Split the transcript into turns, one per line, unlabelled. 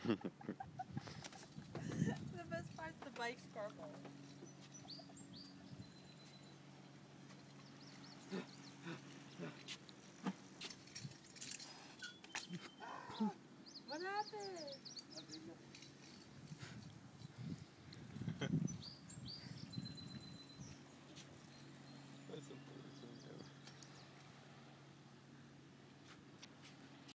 The best part's the bike's purple. What happened?